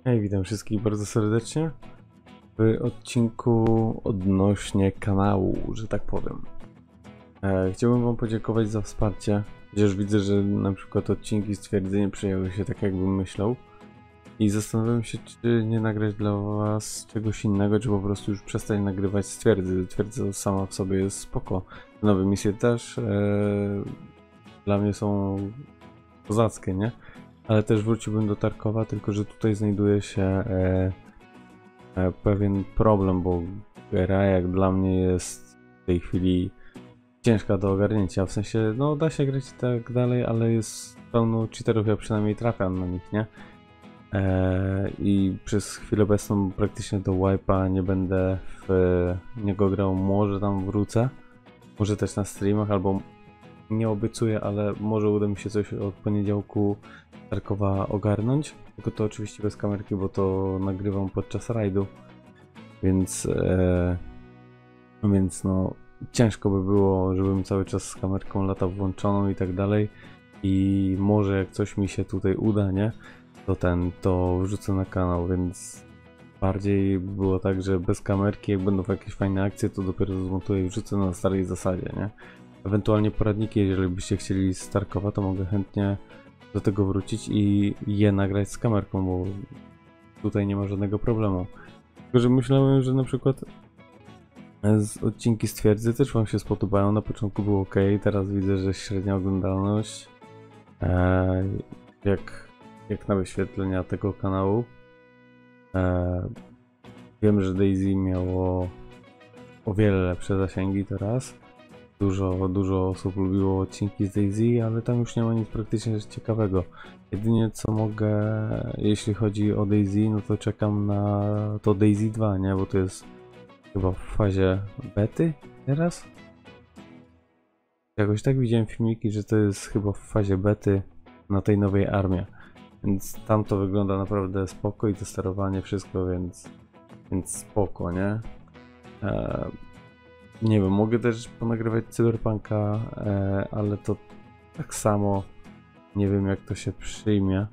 Hej, witam wszystkich bardzo serdecznie w odcinku odnośnie kanału, że tak powiem. Chciałbym wam podziękować za wsparcie, chociaż widzę, że na przykład odcinki stwierdzenie przyjęły się tak, jakbym myślał. I zastanawiam się, czy nie nagrać dla was czegoś innego, czy po prostu już przestać nagrywać stwierdzy. Twierdza sama w sobie jest spoko. Nowe misje też dla mnie są kozackie, nie? Ale też wróciłbym do Tarkowa, tylko że tutaj znajduje się pewien problem, bo gra jak dla mnie jest w tej chwili ciężka do ogarnięcia. W sensie, no da się grać i tak dalej, ale jest pełno cheaterów, ja przynajmniej trafiam na nich, nie? I przez chwilę obecną praktycznie do wipe'a nie będę w niego grał, może tam wrócę, może też na streamach, albo nie obiecuję, ale może uda mi się coś od poniedziałku Tarkowa ogarnąć, tylko to oczywiście bez kamerki, bo to nagrywam podczas rajdu, więc no ciężko by było, żebym cały czas z kamerką latał włączoną i tak dalej. I może jak coś mi się tutaj uda, nie? To wrzucę na kanał, więc bardziej było tak, że bez kamerki, jak będą jakieś fajne akcje, to dopiero zmontuję i wrzucę na starej zasadzie, nie? Ewentualnie poradniki, jeżeli byście chcieli z Tarkowa, to mogę chętnie do tego wrócić i je nagrać z kamerką, bo tutaj nie ma żadnego problemu. Tylko, że myślałem, że na przykład odcinki z twierdzy też wam się spodobają. Na początku było ok, teraz widzę, że średnia oglądalność jak na wyświetlenia tego kanału. Wiem, że Daisy miało o wiele lepsze zasięgi teraz. Dużo osób lubiło odcinki z Daisy, ale tam już nie ma nic praktycznie ciekawego. Jedynie co mogę, jeśli chodzi o Daisy, no to czekam na to Daisy 2, nie? Bo to jest chyba w fazie bety teraz? Jakoś tak widziałem filmiki, że to jest chyba w fazie bety na tej nowej armii. Więc tam to wygląda naprawdę spoko i to sterowanie, wszystko, więc spoko, nie? Nie wiem, mogę też ponagrywać Cyberpunka, ale to tak samo nie wiem, jak to się przyjmie.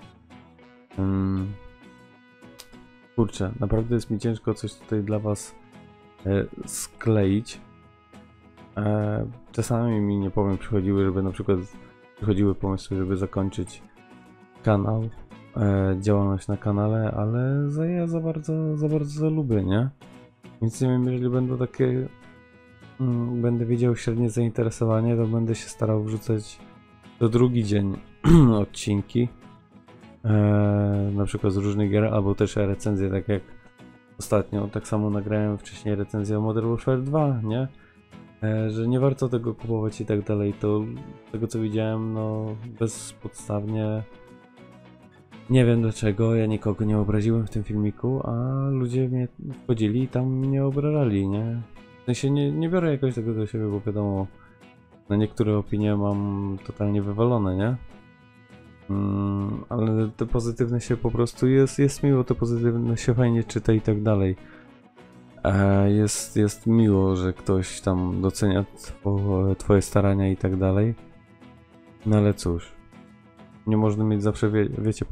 Kurczę, naprawdę jest mi ciężko coś tutaj dla was skleić. Czasami mi, nie powiem, przychodziły pomysły, żeby zakończyć kanał, działalność na kanale, ale ja za bardzo lubię, nie? Więc nie wiem, jeżeli będą takie będę wiedział średnie zainteresowanie, to będę się starał wrzucać co drugi dzień odcinki, na przykład z różnych gier, albo też recenzje, tak jak ostatnio. Tak samo nagrałem wcześniej recenzję o Modern Warfare 2, nie? Że nie warto tego kupować i tak dalej. To z tego co widziałem, no bezpodstawnie, nie wiem dlaczego, ja nikogo nie obraziłem w tym filmiku, a ludzie mnie wchodzili i tam mnie obrażali, nie? W sensie nie biorę jakoś tego do siebie, bo wiadomo, na niektóre opinie mam totalnie wywalone, nie? Ale te pozytywne się po prostu jest miło, te pozytywne się fajnie czyta i tak dalej. Jest miło, że ktoś tam docenia twoje starania i tak dalej. No ale cóż, nie można mieć zawsze, wiecie,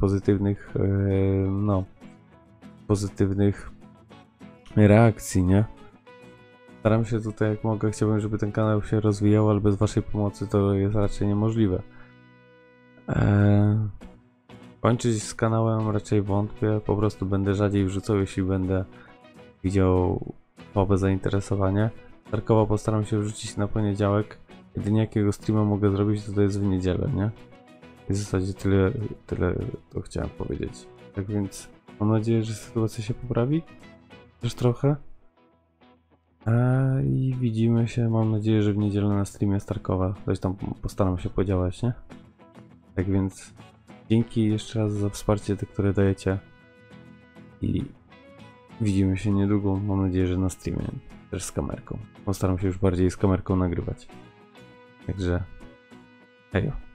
pozytywnych reakcji, nie? Staram się tutaj jak mogę, chciałbym, żeby ten kanał się rozwijał, ale bez waszej pomocy to jest raczej niemożliwe. Kończyć z kanałem raczej wątpię, po prostu będę rzadziej wrzucał, jeśli będę widział słabe zainteresowanie. Tarkowa postaram się wrzucić na poniedziałek. Jedynie jakiego streama mogę zrobić, to jest w niedzielę, nie? I w zasadzie tyle to chciałem powiedzieć. Tak więc mam nadzieję, że sytuacja się poprawi też trochę. I widzimy się, mam nadzieję, że w niedzielę na streamie z Tarkowa. Coś tam postaram się podziałać, nie? Tak więc dzięki jeszcze raz za wsparcie, te, które dajecie. I widzimy się niedługo, mam nadzieję, że na streamie też z kamerką. Postaram się już bardziej z kamerką nagrywać. Także hejo.